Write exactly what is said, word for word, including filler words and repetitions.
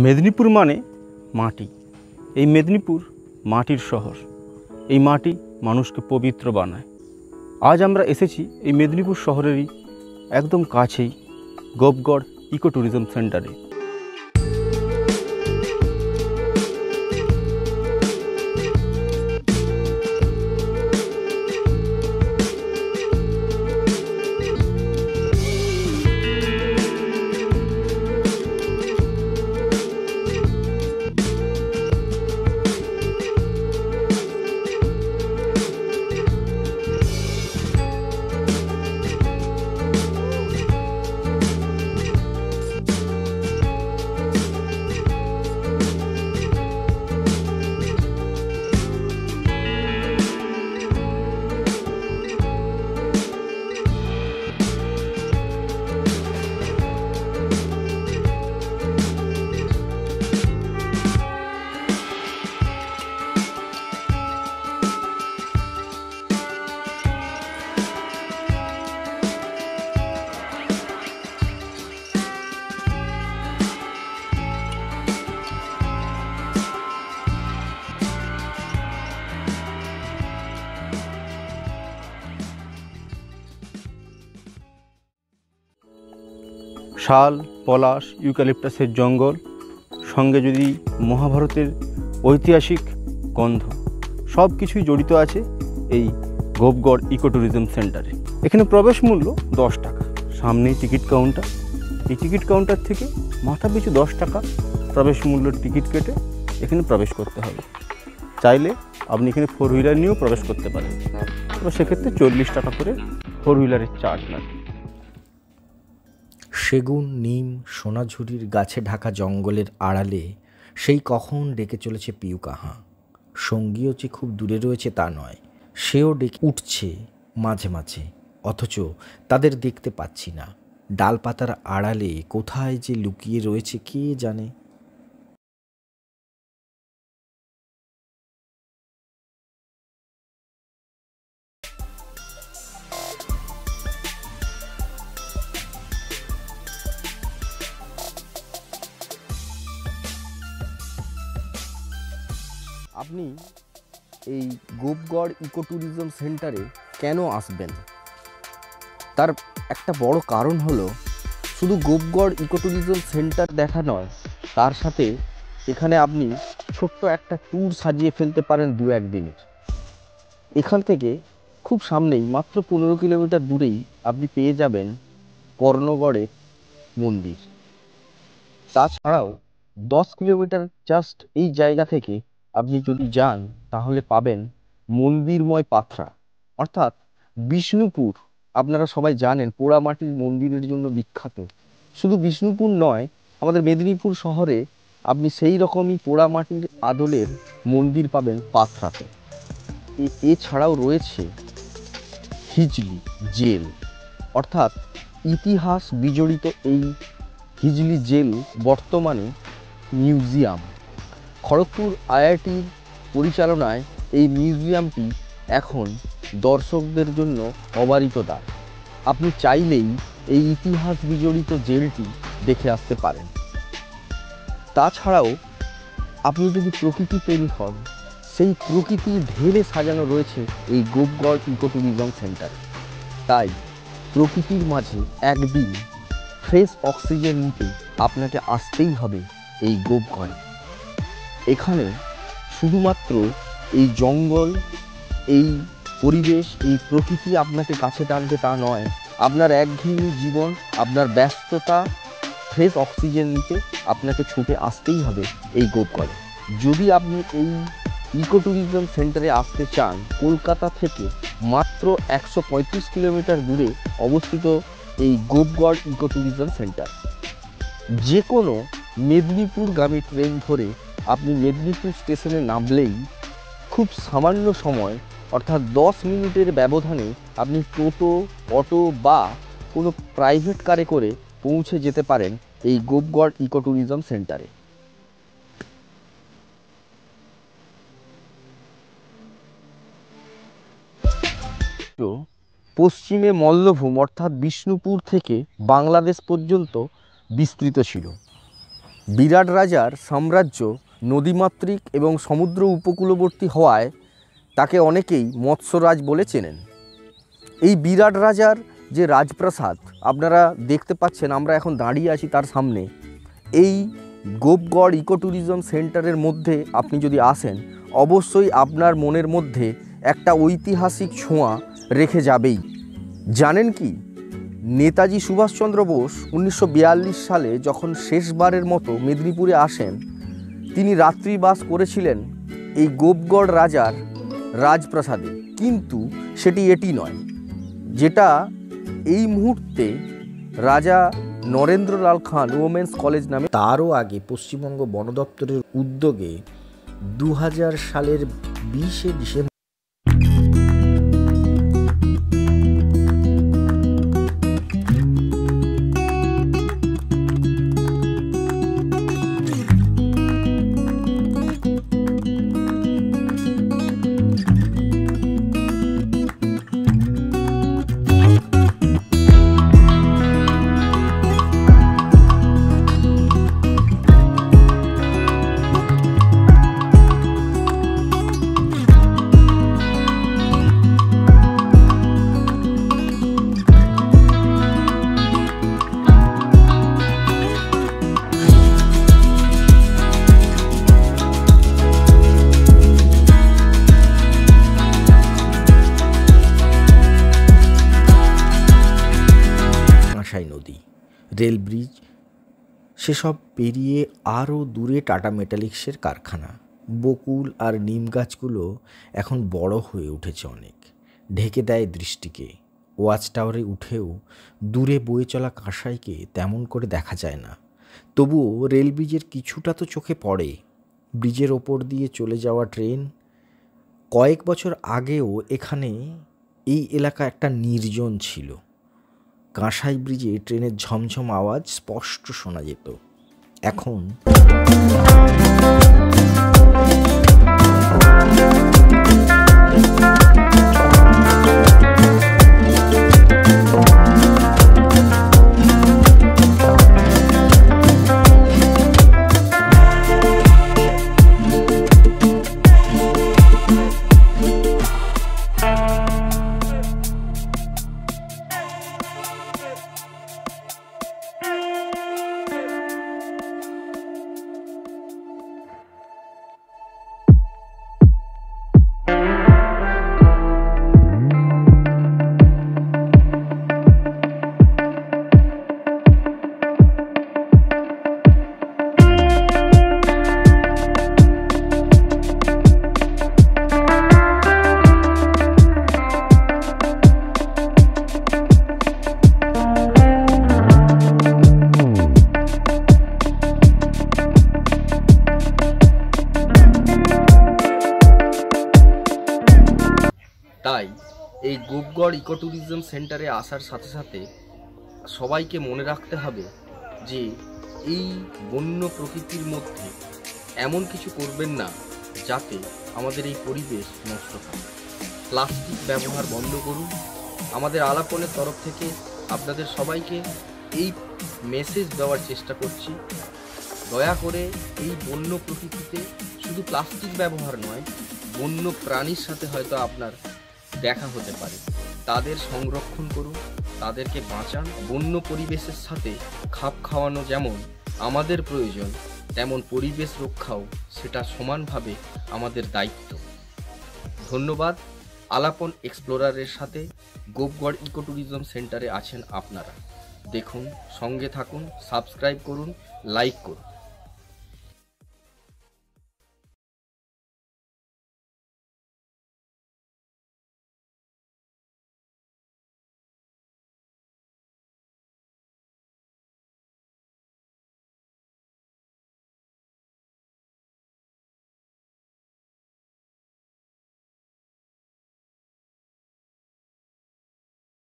মেদিনীপুর মানে মাটি। এই মেদিনীপুর মাটির শহর। এই মাটি মানুষকে পবিত্র বানায়। আজ আমরা এসেছি এই মেদিনীপুর শহরেরই একদম কাছেই গোপগড় ইকো ট্যুরিজম সেন্টারে। শাল, পলাশ, ইউক্যালিপটাসের জঙ্গল, সঙ্গে যদি মহাভারতের ঐতিহাসিক গন্ধ, সব কিছুই জড়িত আছে এই গোপগড় ইকো ট্যুরিজম সেন্টারে। এখানে প্রবেশ মূল্য দশ টাকা। সামনেই টিকিট কাউন্টার। এই টিকিট কাউন্টার থেকে মাথা পিছু দশ টাকা প্রবেশ মূল্যের টিকিট কেটে এখানে প্রবেশ করতে হবে। চাইলে আপনি এখানে ফোর হুইলার নিয়েও প্রবেশ করতে পারেন, তবে সেক্ষেত্রে চল্লিশ টাকা করে ফোর হুইলারের চার্জ লাগে। সেগুন, নিম, সোনাঝুরির গাছে ঢাকা জঙ্গলের আড়ালে সেই কখন ডেকে চলেছে পিউ কাহা। সঙ্গীও যে খুব দূরে রয়েছে তা নয়, সেও ডেকে উঠছে মাঝে মাঝে, অথচ তাদের দেখতে পাচ্ছি না। ডালপাতার আড়ালে কোথায় যে লুকিয়ে রয়েছে কে জানে। আপনি এই গোপগড় ইকো ট্যুরিজম সেন্টারে কেন আসবেন, তার একটা বড় কারণ হলো শুধু গোপগড় ইকো ট্যুরিজম সেন্টার দেখা নয়, তার সাথে এখানে আপনি ছোট্ট একটা ট্যুর সাজিয়ে ফেলতে পারেন দু একদিনের। এখান থেকে খুব সামনেই, মাত্র পনেরো কিলোমিটার দূরেই আপনি পেয়ে যাবেন কর্ণগড়ের মন্দির। তাছাড়াও দশ কিলোমিটার জাস্ট এই জায়গা থেকে আপনি যদি যান তাহলে পাবেন মন্দিরময় পাথরা, অর্থাৎ বিষ্ণুপুর। আপনারা সবাই জানেন পোড়ামাটির মন্দিরের জন্য বিখ্যাত। শুধু বিষ্ণুপুর নয়, আমাদের মেদিনীপুর শহরে আপনি সেই রকমই পোড়ামাটির আদলের মন্দির পাবেন পাথরাতে। এছাড়াও রয়েছে হিজলি জেল, অর্থাৎ ইতিহাস বিজড়িত এই হিজলি জেল বর্তমানে মিউজিয়াম। খড়গপুর আইআইটির পরিচালনায় এই মিউজিয়ামটি এখন দর্শকদের জন্য অবারিত দ্বার। আপনি চাইলেই এই ইতিহাস বিজড়িত জেলটি দেখে আসতে পারেন। তাছাড়াও আপনি যদি প্রকৃতি প্রেমী হন, সেই প্রকৃতির ঢেলে সাজানো রয়েছে এই গোপগড় ইকো ট্যুরিজম সেন্টারে। তাই প্রকৃতির মাঝে একদিন ফ্রেশ অক্সিজেন নিতে আপনাকে আসতেই হবে এই গোপগড়ে। এখানে শুধুমাত্র এই জঙ্গল, এই পরিবেশ, এই প্রকৃতি আপনাকে কাছে টানবে তা নয়, আপনার একঘেয়েমি জীবন, আপনার ব্যস্ততা, ফ্রেশ অক্সিজেন নিতে আপনাকে ছুটে আসতেই হবে এই গোপগড়ে। যদি আপনি এই ইকো ট্যুরিজম সেন্টারে আসতে চান, কলকাতা থেকে মাত্র একশো পঁয়ত্রিশ কিলোমিটার দূরে অবস্থিত এই গোপগড় ইকো ট্যুরিজম সেন্টার। যে কোনো মেদিনীপুরগামী ট্রেন ধরে আপনি মেদিনীপুর স্টেশনে নামলেই খুব সামান্য সময়, অর্থাৎ দশ মিনিটের ব্যবধানে আপনি টোটো, অটো বা কোনো প্রাইভেট কারে করে পৌঁছে যেতে পারেন এই গোপগড় ইকো ট্যুরিজম সেন্টারে। পশ্চিমে মল্লভূম অর্থাৎ বিষ্ণুপুর থেকে বাংলাদেশ পর্যন্ত বিস্তৃত ছিল। বিরাট রাজার সাম্রাজ্য নদীমাতৃক এবং সমুদ্র উপকূলবর্তী হওয়ায় তাকে অনেকেই মৎস্যরাজ বলে চেনেন। এই বিরাট রাজার যে রাজপ্রাসাদ আপনারা দেখতে পাচ্ছেন, আমরা এখন দাঁড়িয়ে আছি তার সামনে। এই গোপগড় ইকো ট্যুরিজম সেন্টারের মধ্যে আপনি যদি আসেন, অবশ্যই আপনার মনের মধ্যে একটা ঐতিহাসিক ছোঁয়া রেখে যাবেই। জানেন কি, নেতাজি সুভাষচন্দ্র বোস উনিশশো বিয়াল্লিশ সালে যখন শেষবারের মতো মেদিনীপুরে আসেন, তিনি রাত্রিবাস করেছিলেন এই গোপগড় রাজার রাজপ্রাসাদে। কিন্তু সেটি এটি নয়, যেটা এই মুহূর্তে রাজা নরেন্দ্রলাল খান ওমেন্স কলেজ নামে। তারও আগে পশ্চিমবঙ্গ বন দপ্তরের উদ্যোগে দু হাজার সালের বিশে ডিসেম্বর নদী, রেল ব্রিজ, সেসব পেরিয়ে আরও দূরে টাটা মেটালিক্সের কারখানা। বকুল আর নিম গাছগুলো এখন বড় হয়ে উঠেছে অনেক, ঢেকে দেয় দৃষ্টিকে। ওয়াচ টাওয়ারে উঠেও দূরে বয়ে চলা কাঁসাইকে তেমন করে দেখা যায় না। তবুও রেল ব্রিজের কিছুটা তো চোখে পড়ে। ব্রিজের ওপর দিয়ে চলে যাওয়া ট্রেন। কয়েক বছর আগেও এখানে এই এলাকা একটা নির্জন ছিল। কাঁসাই ব্রিজে ট্রেনের ঝমঝম আওয়াজ স্পষ্ট শোনা যেত। এখন তাই এই গোপগড় ইকো ট্যুরিজম সেন্টারে আসার সাথে সাথে সবাইকে মনে রাখতে হবে যে এই বন্য প্রকৃতির মধ্যে এমন কিছু করবেন না যাতে আমাদের এই পরিবেশ নষ্ট হয়। প্লাস্টিক ব্যবহার বন্ধ করুন। আমাদের আলাপনের তরফ থেকে আপনাদের সবাইকে এই মেসেজ দেওয়ার চেষ্টা করছি, দয়া করে এই বন্য প্রকৃতিতে শুধু প্লাস্টিক ব্যবহার নয়, বন্য প্রাণীর সাথে হয়তো আপনার দেখা হতে পারে, তাদের সংরক্ষণ করুন, তাদেরকে বাঁচান। বন্য পরিবেশের সাথে খাপ খাওয়ানো যেমন আমাদের প্রয়োজন, তেমন পরিবেশ রক্ষাও সেটা সমানভাবে আমাদের দায়িত্ব। ধন্যবাদ। আলাপন এক্সপ্লোরারের সাথে গোপগড় ইকো ট্যুরিজম সেন্টারে আছেন আপনারা। দেখুন, সঙ্গে থাকুন, সাবস্ক্রাইব করুন, লাইক করুন।